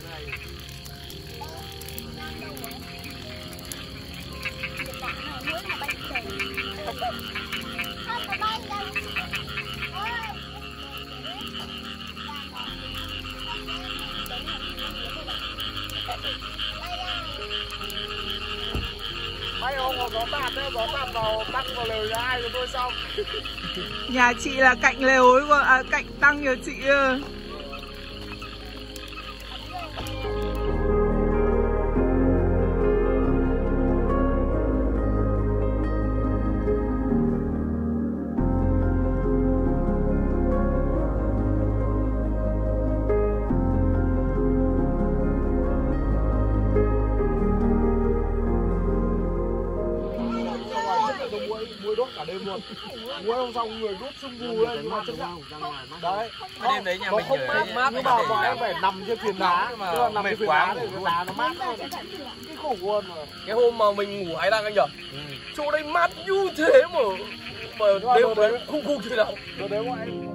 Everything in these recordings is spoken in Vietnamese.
Mấy ông có bạt vào tăng vào lều nhà ai cho tôi xong. Nhà chị là cạnh lều ấy, cạnh tăng nhà chị ơi. Muỗi đốt cả đêm luôn. Muỗi không xong người đốt sưng vù lên nhưng mà chân nặng. Đấy. Đêm đấy nhà mình không mát nhưng mà bọn em phải nằm trên phiến đá mà nằm trên phiến đá để đá nó mát hơn. Cái khổ luôn mà. Cái hôm mà mình ngủ Hải Đăng anh nhỉ? Chỗ đây mát như thế mà đêm đấy không thế nào. Đợt đấy bọn em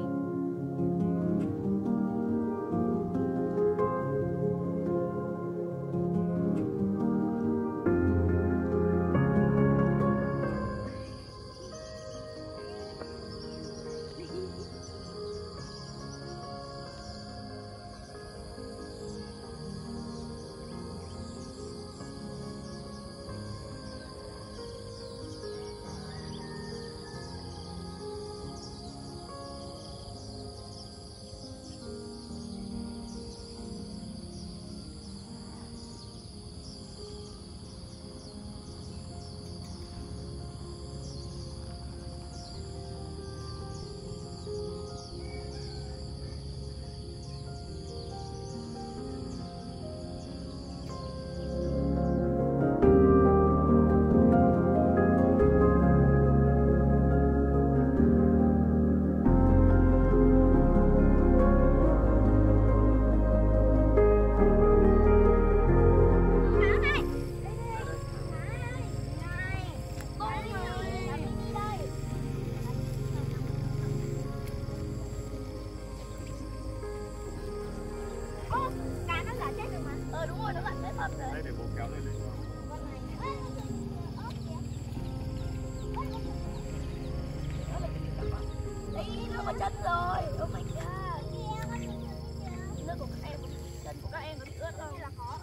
chân rồi. Oh my god. Nước của các em, chân của các em có bị ướt không? Là có.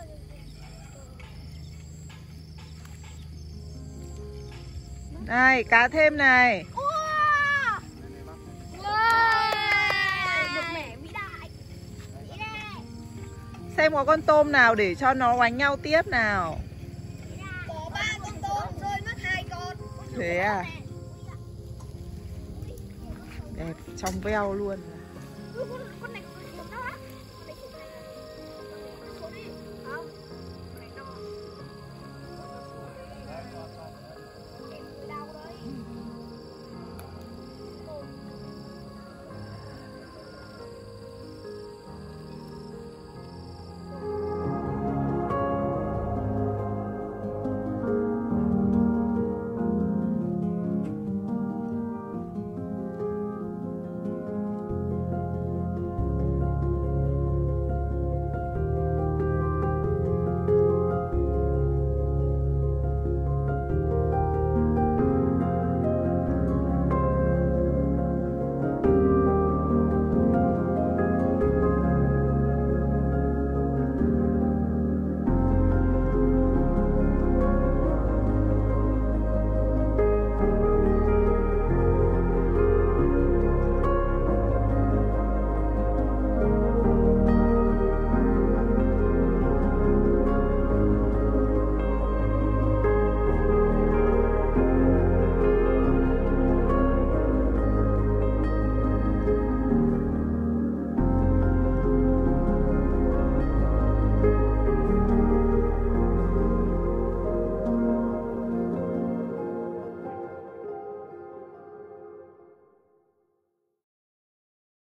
Này, cá thêm này. Một mẻ vĩ đại. Xem có con tôm nào để cho nó đánh nhau tiếp nào. Có 3 con tôm, rơi mất 2 con. Thế à? Đẹp, trong veo luôn.